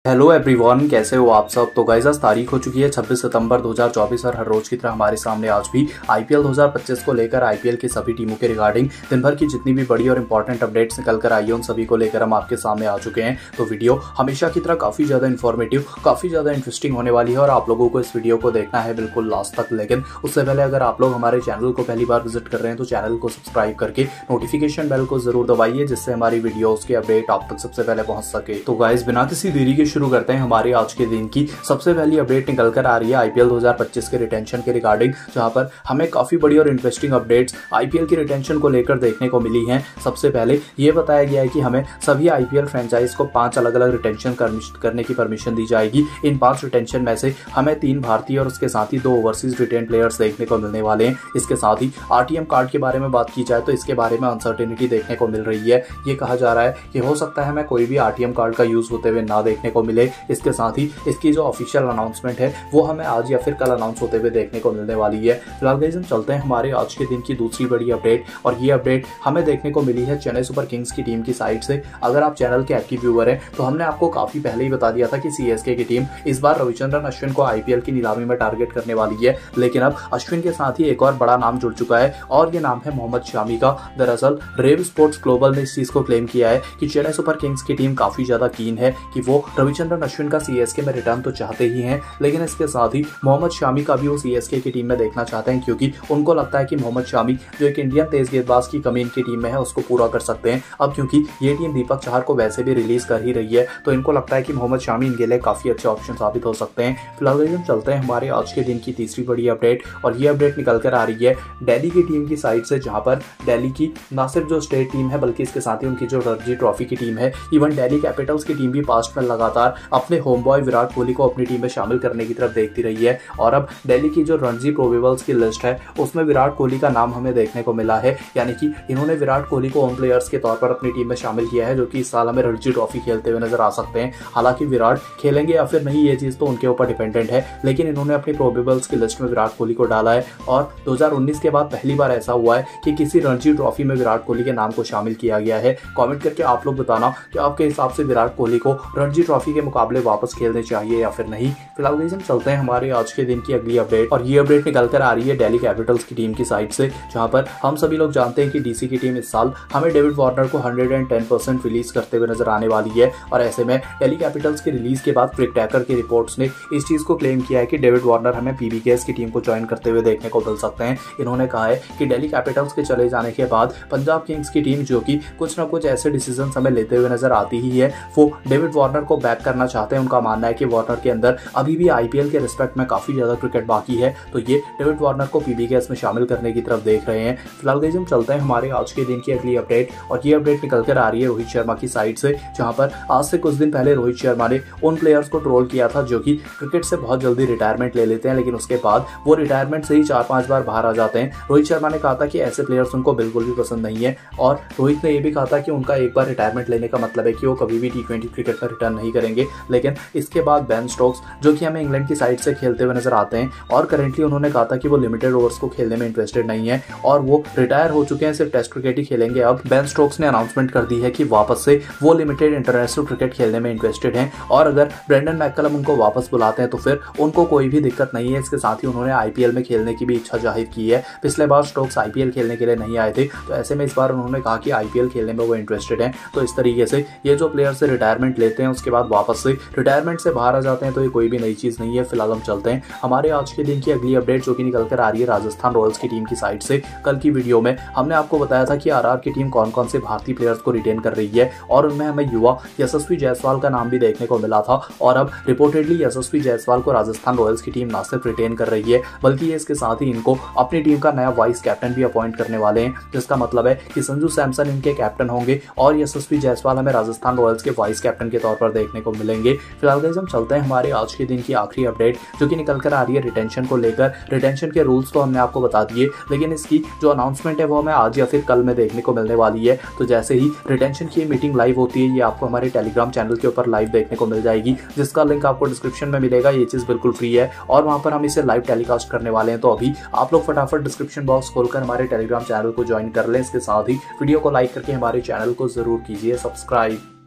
Hello everyone, कैसे हो आप सब। तो गाइस, आज तारीख हो चुकी है 26 सितंबर 2024 और हर रोज की तरह हमारे सामने आज भी आईपीएल 2025 को लेकर आईपीएल की सभी टीमों के रिगार्डिंग दिन भर की जितनी भी बड़ी और इंपॉर्टेंट अपडेट्स निकल कर आई है उन सभी को लेकर हम आपके सामने आ चुके हैं। तो वीडियो हमेशा की तरह काफी ज्यादा इन्फॉर्मेटिव, काफी ज्यादा इंटरेस्टिंग होने वाली है और आप लोगों को इस वीडियो को देखना है बिल्कुल लास्ट तक। लेकिन उससे पहले अगर आप लोग हमारे चैनल को पहली बार विजिट कर रहे हैं तो चैनल को सब्सक्राइब करके नोटिफिकेशन बेल को जरूर दबाइए, जिससे हमारी वीडियोस की अपडेट आप तक सबसे पहले पहुंच सके। तो गाइस, बिना किसी देरी के शुरू करते हैं हमारे आज के दिन की सबसे पहली अपडेट निकल कर आ रही है आईपीएल 2025 के रिटेंशन के रिगार्डिंग, जहां पर हमें काफी बड़ी और इंटरेस्टिंग अपडेट्स आईपीएल की रिटेंशन को लेकर देखने को मिली हैं। सबसे पहले यह बताया गया है कि हमें सभी आईपीएल फ्रेंचाइज को 5 अलग अलग रिटेंशन करने की परमिशन दी जाएगी। इन 5 रिटेंशन में से हमें 3 भारतीय और उसके साथ ही 2 ओवरसीज रिटेन प्लेयर्स देखने को मिलने वाले हैं। इसके साथ ही आरटीएम कार्ड के बारे में बात की जाए तो इसके बारे में अनसर्टेनिटी देखने को मिल रही है। ये कहा जा रहा है कि हो सकता है हमें कोई भी आरटीएम कार्ड का यूज होते हुए ना देखने को मिले। इसके साथ ही इसकी जो ऑफिशियल अनाउंसमेंट है वो हमें आज या फिर कल अनाउंस होते हुए देखने को मिलने वाली है। फिलहाल गाइस, हम चलते हैं हमारे आज के दिन की दूसरी बड़ी अपडेट, और ये अपडेट हमें देखने को मिली है चेन्नई सुपर किंग्स की टीम की साइड से। अगर आप चैनल के एक्टिव व्यूअर हैं तो हमने आपको काफी पहले ही बता दिया था कि सीएसके की टीम इस बार रविचंद्रन अश्विन को आईपीएल की नीलामी में टारगेट करने वाली है। लेकिन अब अश्विन के साथ ही एक और बड़ा नाम जुड़ चुका है और ये नाम है मोहम्मद शामी का। दरअसल रेव स्पोर्ट्स ग्लोबल ने इस चीज को क्लेम किया है कि चेन्नई सुपर किंग्स की टीम काफी ज्यादा कीन है कि वो रविचंद्रन अश्विन का सीएसके में रिटर्न तो चाहते ही हैं, लेकिन इसके साथ ही मोहम्मद शामी का भी वो सीएसके की टीम में देखना चाहते हैं, क्योंकि उनको लगता है कि मोहम्मद शामी जो एक इंडियन तेज गेंदबाज की कमी इनकी टीम में है उसको पूरा कर सकते हैं। अब क्योंकि ये टीम दीपक चाहर को वैसे भी रिलीज कर ही रही है तो इनको लगता है कि मोहम्मद शामी इनके लिए काफी अच्छे ऑप्शन साबित हो सकते हैं। फिलहाल हम चलते हैं हमारे आज के दिन की तीसरी बड़ी अपडेट, और ये अपडेट निकल कर आ रही है दिल्ली की टीम की साइड से, जहां पर दिल्ली की न सिर्फ जो स्टेट टीम है बल्कि इसके साथ ही उनकी जो रणजी ट्रॉफी की टीम है, इवन दिल्ली कैपिटल्स की टीम भी पास्ट में लगातार अपने होम बॉय विराट कोहली को अपनी टीम में शामिल करने की तरफ देखती रही है। और अब दिल्ली की जो रणजी प्रोबेबल्स की लिस्ट है उसमें विराट कोहली का नाम हमें देखने को मिला है, यानी कि इन्होंने विराट कोहली को होम प्लेयर्स के तौर पर अपनी टीम में शामिल किया है, जो कि इस साल हमें रणजी ट्रॉफी खेलते हुए नजर आ सकते हैं। हालांकि विराट खेलेंगे या फिर नहीं ये चीज तो उनके ऊपर डिपेंडेंट है, लेकिन इन्होंने अपनी प्रोबेबल्स की लिस्ट में विराट कोहली को डाला है। और 2019 के बाद पहली बार ऐसा हुआ है कि किसी रणजी ट्रॉफी में विराट कोहली के नाम को शामिल किया गया है। कमेंट करके आप लोग बताना कि आपके हिसाब से विराट कोहली को रणजी ट्रॉफी के मुकाबले वापस खेलने चाहिए या फिर नहीं। फिलहाल हम चलते हैं हमारे आज के दिन की अगली अपडेट, और ये अपडेट निकल कर आ रही है दिल्ली कैपिटल्स की टीम की साइड से, जहां पर हम सभी लोग जानते हैं कि डीसी की टीम इस साल हमें डेविड वार्नर को 110% रिलीज करते हुए नजर आने वाली है। और ऐसे में दिल्ली कैपिटल्स की रिलीज के बाद क्रिक टैकर की रिपोर्ट्स ने इस चीज को क्लेम किया है कि डेविड वार्नर हमें पीबीकेएस की टीम को ज्वाइन करते हुए देखने को मिल सकते हैं। इन्होंने कहा है कि दिल्ली कैपिटल्स के चले जाने के बाद पंजाब किंग्स की टीम, जो कि कुछ न कुछ ऐसे डिसीजन हमें लेते हुए नजर आती ही है, वो डेविड वार्नर को बैक करना चाहते हैं। उनका मानना है कि वार्नर के अंदर अभी भी आईपीएल के रिस्पेक्ट में काफी ज्यादा क्रिकेट बाकी है, तो ये डेविड वार्नर को पीबीकेएस में शामिल करने की तरफ देख रहे हैं। फिलहाल हम चलते हैं हमारे आज के दिन की अगली अपडेट, और ये अपडेट निकल कर आ रही है रोहित शर्मा की साइड से, जहां पर आज से कुछ दिन पहले रोहित शर्मा ने उन प्लेयर्स को ट्रोल किया था जो कि क्रिकेट से बहुत जल्दी रिटायरमेंट ले लेते हैं, लेकिन उसके बाद वो रिटायरमेंट से ही 4-5 बार बाहर आ जाते हैं। रोहित शर्मा ने कहा था कि ऐसे प्लेयर्स उनको बिल्कुल भी पसंद नहीं है, और रोहित ने यह भी कहा था कि उनका एक बार रिटायरमेंट लेने का मतलब है कि वो कभी भी T20 क्रिकेट में रिटर्न नहीं करेंगे। लेकिन इसके बाद बेन स्टोक्स, जो कि हमें इंग्लैंड की साइड से खेलते हुए नजर आते हैं, और करेंटली उन्होंने कहा था कि वो लिमिटेड ओवर्स को खेलने में इंटरेस्टेड नहीं है और वो रिटायर हो चुके हैं, सिर्फ टेस्ट क्रिकेट ही खेलेंगे। अब बेन स्टोक्स ने अनाउंसमेंट कर दी है कि वापस से वो लिमिटेड इंटरनेशनल क्रिकेट खेलने में इंटरेस्टेड हैं, और अगर ब्रेंडन मैककलम उनको वापस बुलाते हैं तो फिर उनको कोई भी दिक्कत नहीं है। इसके साथ ही उन्होंने आईपीएल में खेलने की भी इच्छा जाहिर की है। पिछले बार स्टोक्स आईपीएल खेलने के लिए नहीं आए थे, तो ऐसे में इस बार उन्होंने कहा कि आईपीएल खेलने में वो इंटरेस्टेड हैं। तो इस तरीके से ये जो प्लेयर से रिटायरमेंट लेते हैं उसके बाद वापस से रिटायरमेंट से बाहर आ जाते हैं, तो ये कोई भी नई चीज नहीं है। फिलहाल हम चलते हैं हमारे आज के दिन की अगली अपडेट, जो कि निकल कर आ रही है राजस्थान रॉयल्स की टीम की साइड से। कल की वीडियो में हमने आपको बताया था कि आरआर की टीम कौन कौन से भारतीय प्लेयर्स को रिटेन कर रही है, और उनमें हमें युवा यशस्वी जायसवाल का नाम भी देखने को मिला था। और अब रिपोर्टेडली यशस्वी जायसवाल को राजस्थान रॉयल्स की टीम न सिर्फ रिटेन कर रही है बल्कि इसके साथ ही इनको अपनी टीम का नया वाइस कैप्टन भी अपॉइंट करने वाले हैं, जिसका मतलब है कि संजू सैमसन इनके कैप्टन होंगे और यशस्वी जायसवाल हमें राजस्थान रॉयल्स के वाइस कैप्टन के तौर पर देखने को मिलेंगे। फिलहाल हम चलते हैं हमारे आज के दिन की आखिरी अपडेट, जो कि निकल कर आ रही है रिटेंशन को लेकर। रिटेंशन के रूल्स तो हमने आपको बता दिए, लेकिन इसकी जो अनाउंसमेंट है वो हमें आज या फिर कल में देखने को मिलने वाली है। तो जैसे ही रिटेंशन की मीटिंग लाइव होती है, ये आपको हमारे टेलीग्राम चैनल के ऊपर लाइव देखने को मिल जाएगी, जिसका लिंक आपको डिस्क्रिप्शन में मिलेगा। ये चीज बिल्कुल फ्री है और वहां पर हम इसे लाइव टेलीकास्ट करने वाले हैं। तो अभी आप लोग फटाफट डिस्क्रिप्शन बॉक्स खोलकर हमारे टेलीग्राम चैनल को ज्वाइन कर लें। इसके साथ ही वीडियो को लाइक करके हमारे चैनल को जरूर कीजिए सब्सक्राइब।